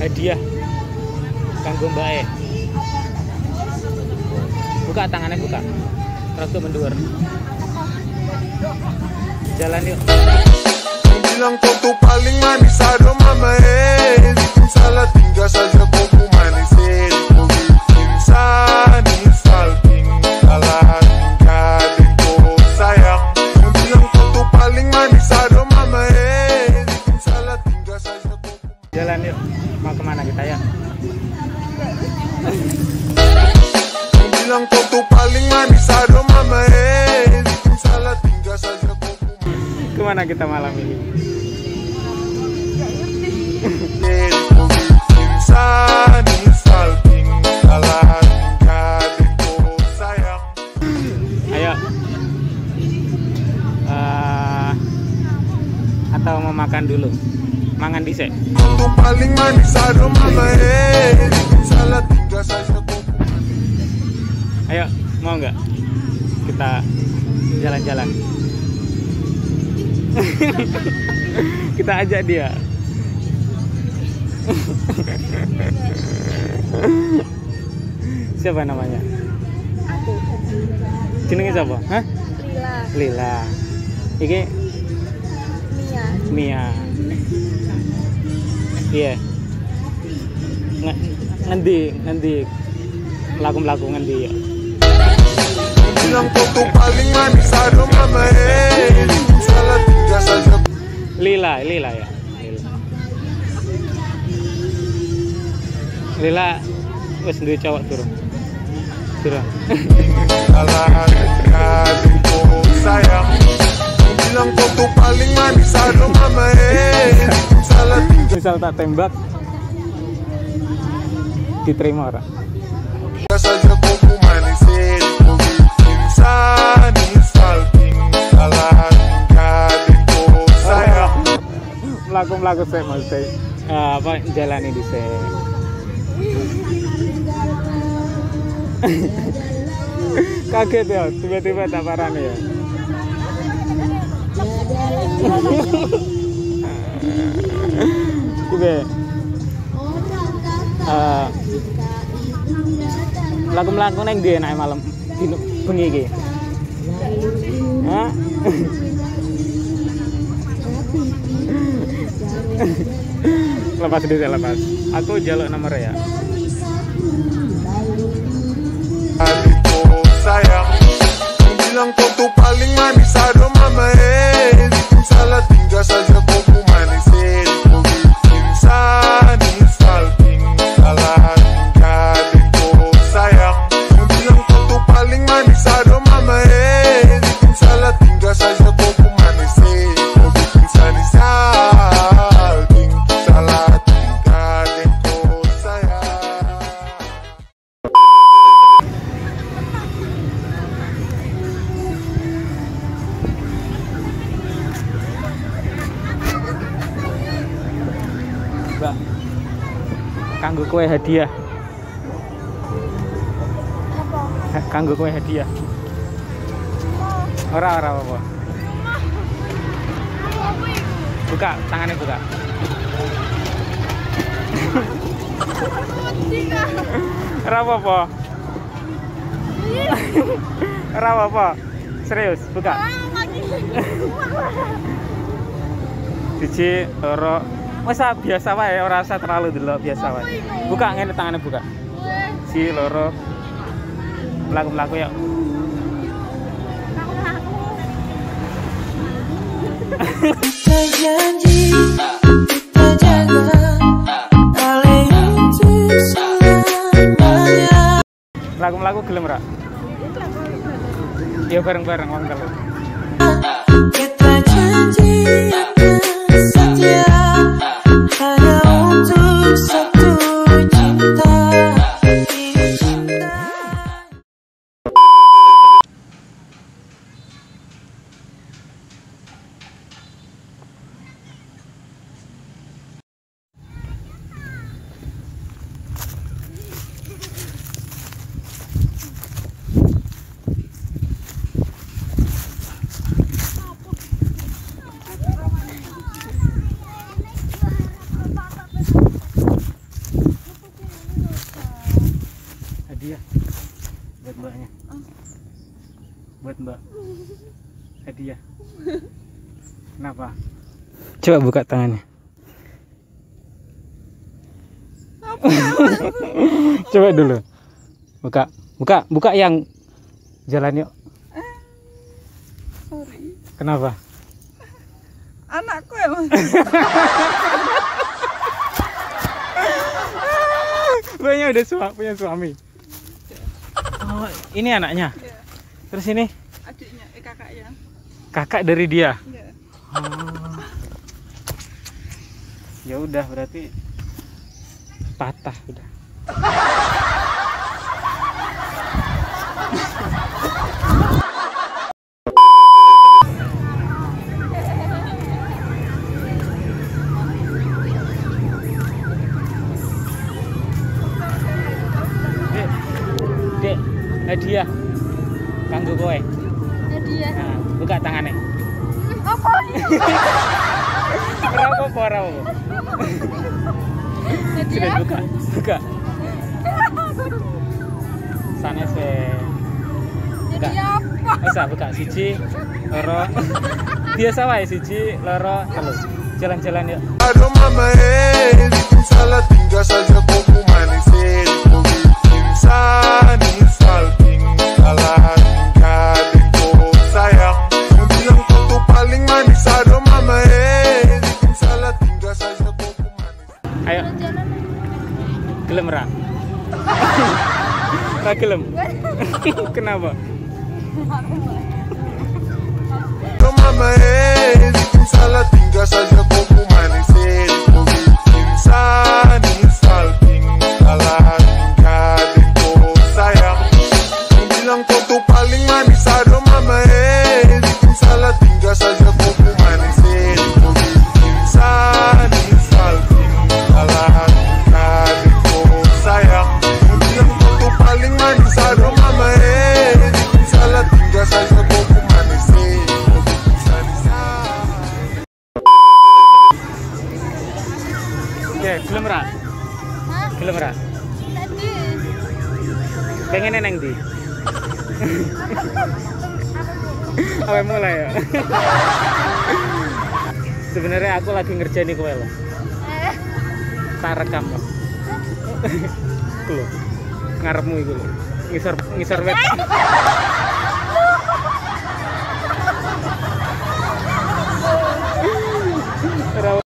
hadiah kanggo Mbak. Buka tangannya, buka. Rada mendur. Jalan yuk. Bilang kau tuh paling manis, aduh mama bikin salah tinggal saja kau ku manis kau bikin sanis salting salah tinggal dan kau sayang. Bilang kau tuh paling manis, aduh mama bikin salah tinggal saja kau ku manis. Jalan yuk. Mau kemana kita ya? Bilang kau tuh paling manis, aduh mama bikin salah tinggal saja kau ku manis. Kemana kita malam ini? Ayo. Atau mau makan dulu? Mangan dhisik. Paling manis aduh mama salah tinggal saja. Ayo, mau nggak kita jalan-jalan? Kita ajak dia. Siapa namanya? Aku. Jenenge siapa? Hah? Lila. Lila. Iki Mia. Mia. Iya. Ngendi lagu-lagu ngendi ya? Bilang kau tuh paling manis aduh mama salah tinggal saja. Lila ya. Lila wis duwe cowok durung. Salah tinggal sayang. Bilang kau tuh paling manis aduh mama salah tinggal. Misal tak tembak diterima ora? Saja kau ku manis kau bikin sanis salting salah tinggal dan kau sayang. Melaku saya maksudnya apa jalani di saya. Kaget ya, tiba-tiba tak parane ya. Oke. Lagu-lagu neng dia naik malam bengi iki. Hah? Lepas deh, lepas. Aku jaluk nomor ya. Adikku sayang, bilang kau tuh paling manis aduh mama bikin salah tinggal saja kau ku manis kau bikin sanis salting salah tinggal dan kau sayang. Bilang kau tuh paling manis aduh mama bikin salah tinggal saja kau ku manis kau bikin sanis salting salah tinggal dan kau sayang. Mbak, kanggo kowe hadiah. Kanggo kowe hadiah. Ora apa. Buka, tangannya buka. Ora apa. Ora apa. Serius, buka. Siji, loro. Wes biasa wae, ora usah terlalu delok, biasa wae. Buka ngene tangannya buka. Si loro. Mlaku-mlaku ya. Kita janji, kita jaga kali untuk selamanya. Mlaku-mlaku gelem ora? Ya bareng-bareng wong telu. Kita janji akan setia hanya untuk satu cinta. buat Mbak. Hadiah. Kenapa? Coba buka tangannya. Coba dulu. Buka yang jalan yuk. Sorry. Kenapa? Anakku ya, Mas. Banyak udah punya suami. Oh, ini anaknya. Iya. Terus ini Adiknya, kakaknya. kakak dari dia. Iya. Oh. Ya udah berarti patah udah. Dek, hadiah kanggo kowe. Hadiah. Nah, buka tangannya. Apa ini? Ora apa-apa. Sudah Hadiah. buka. Sana se. Hadiah apa? Bisa buka siji, loro. Biasa wae siji, loro, telu. Jalan-jalan yuk. Aduh mama bikin salah tinggal saja kau manis kau bikin sanis salting salah tinggal dan kau sayang yang bilang kau tuh paling manis. Aduh mama bikin salah tinggal saja kau manis. Ayo. Gelem ra? Ra gelem. Kenapa? Aduh mama bikin salah tinggal saja kau manis kau bikin sanis salting salah tinggal dan kau sayang yang bilang kau tuh paling manis. Aduh mama bikin salah tinggal saja kau manis kau bikin sanis salting salah tinggal dan kau sayang yang bilang kau tuh paling manis. Aduh mama bikin salah tinggal saja kau manis kau bikin sanis. Ya, gelem ra? Gelem ra? Tadi. Pengen neng di. Awal mulai ya. Sebenarnya aku lagi ngerjain kowe loh. Tak rekam loh. Iku lho. Ngarepmu iku lho. Ngisor web.